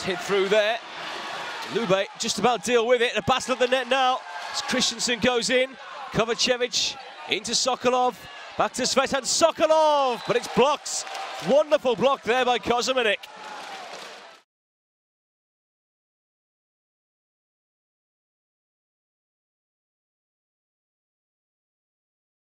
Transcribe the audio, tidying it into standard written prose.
hit through there. Lube just about deal with it. A battle at the net now. As Christensen goes in. Kovacevic into Sokolov. Back to Svetan Sokolov, but it's blocked. Wonderful block there by Kozamernik.